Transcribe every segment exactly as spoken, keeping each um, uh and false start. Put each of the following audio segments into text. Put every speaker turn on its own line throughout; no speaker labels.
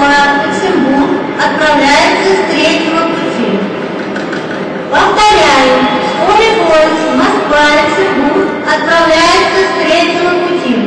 Москва-Люксембург отправляется с третьего пути. Повторяю, скорый поезд Москва-Люксембург отправляется с третьего пути.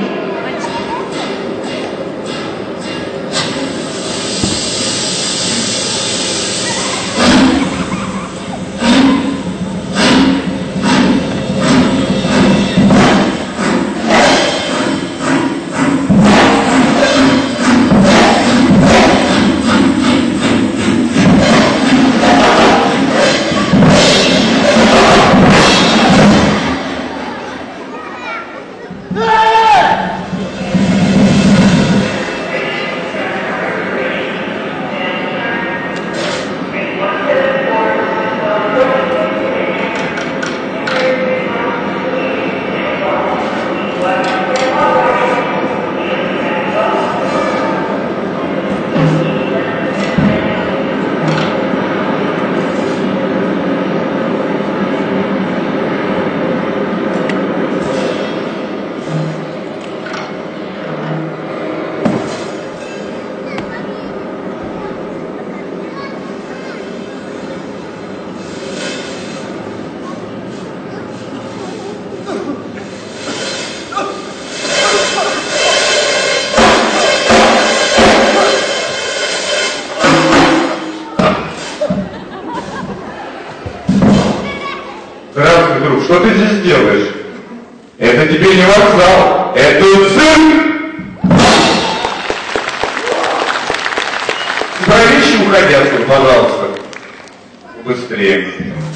Здравствуй, друг, что ты здесь делаешь? Это тебе не вокзал, это цирк! Собирай вещи, уходи отсюда, пожалуйста. Быстрее.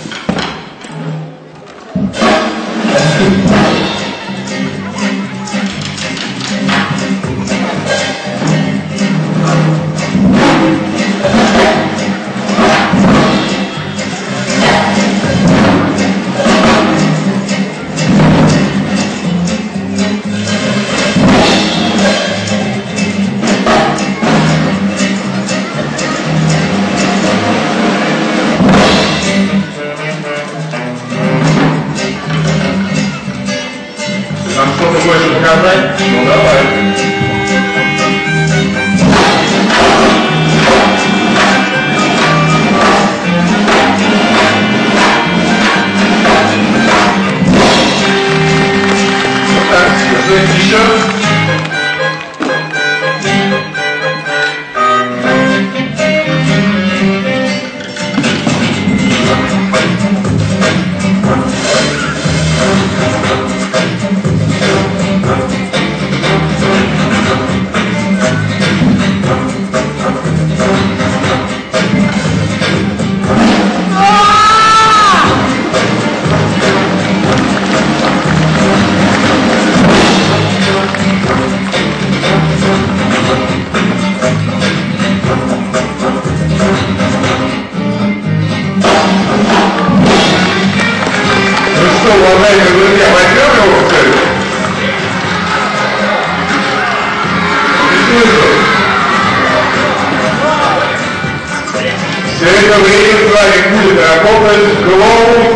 Нам что-то больше показать? Ну давай. Вот так, держи еще. Уважаемые друзья, возьмем его в цель? Все это время с вами будет работать главный